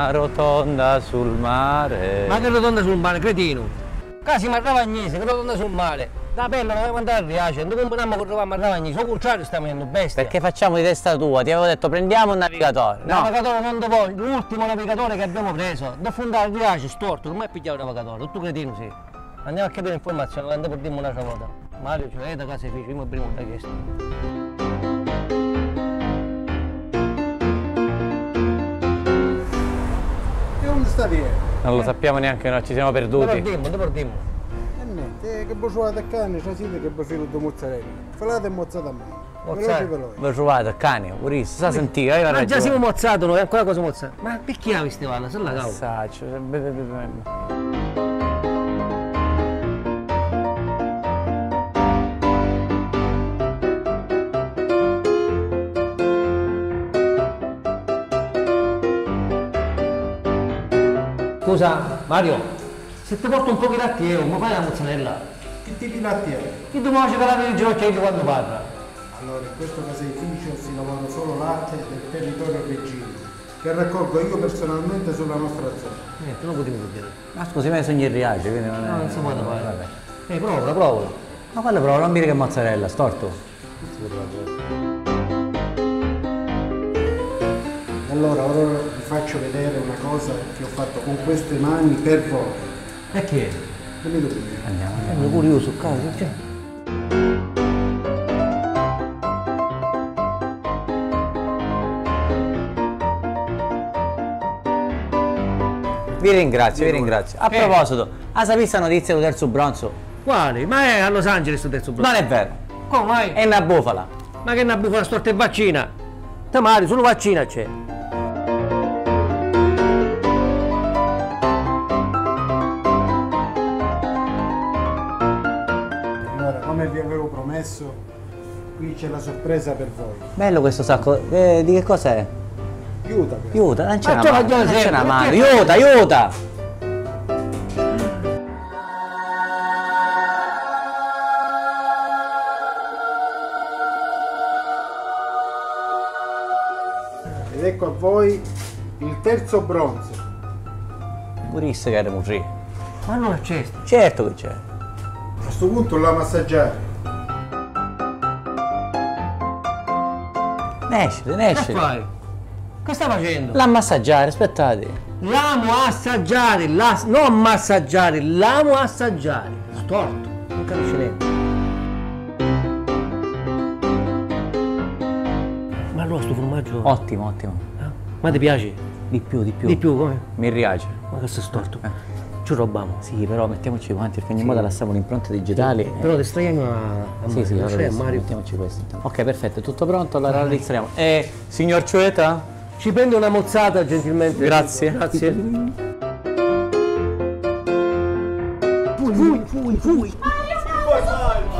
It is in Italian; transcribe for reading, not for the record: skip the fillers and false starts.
una rotonda sul mare. Ma che rotonda sul mare, cretino? Casi ma Ravagnese, che rotonda sul mare. Da bella, non devo andare a Riace, non compariamo con Ravagnese, ma Ravagnese, al contrario stiamo venendo bestia. Perché facciamo di testa tua? Ti avevo detto prendiamo un navigatore. Il navigatore non lo voglio, l'ultimo navigatore che abbiamo preso. Da fondare Riace, storto, non mai pigliato il navigatore, tutto cretino sì. Andiamo a capire informazioni, andiamo per dirmi un'altra volta. Mario, ci vede da caseificio, io mi primo da chiesto. E dove sta via? Non lo sappiamo neanche noi, ci siamo perduti. Dove dimmo? E niente, che bruciate a cane, c'è siete che bruciate di mozzarella. Falate e mozzate a me. Mozzarella. L'ho trovato, cane, purissimo, sa sentire, Ma già siamo mozzato noi, ancora cosa mozzato? Ma perché la Stefano? Se la cavo. Saccio. Scusa, Mario, se ti porto un po' di latte io, ma fai la mozzarella? Che tipi di latte è? Chi tu mangi per la ginocchia quando parla? Allora, in questo caseificio si lavora solo latte del territorio reggino, che raccolgo io personalmente sulla nostra zona. Tu non potevi dire. Ma scusi, me sogni in Riace, quindi non è... No, non si può fare. Vabbè. Prova. Ma quello prova, non mi dire che mozzarella, storto. Allora, ora vi faccio vedere una cosa che ho fatto con queste mani per voi. Perché? Dimmi tu prima. Andiamo. Pure io su casa, cioè. Vi ringrazio. A proposito, ha sapito la notizia del terzo bronzo? Quale? Ma è a Los Angeles sto terzo blocco. Non è vero, Come mai? è una bufala. Ma che una bufala storta e vaccina? Te Mario, solo vaccina c'è. Allora, come vi avevo promesso, qui c'è la sorpresa per voi. Bello questo sacco, di che cos'è? Aiuta, non c'è Ma una ce mano, l'abbiamo non c'è sempre, una mano, perché- aiuta! Ed ecco a voi il terzo bronzo. Purissimo che era morì. Ma non è cesto. Certo che c'è. A questo punto la massaggiare. Nescite. Che fai? Che stai facendo? La massaggiare, aspettate. L'amo assaggiare, non massaggiare, l'amo assaggiare. Storto, non capisce niente. Ma allora sto formaggio... Ottimo. Ma ti piace? Di più. Di più, come? Mi piace. Ma che sei storto? Ci rubiamo. Sì, però mettiamoci quanti, perché ogni modo lasciamo le impronte digitali. Però distraiamo a Sì, Mario. allora adesso Mario. mettiamoci questo intanto. Ok, perfetto, è tutto pronto, allora la distraiamo. Signor Ciueta? Ci prende una mozzata gentilmente. Grazie. Grazie. Fui.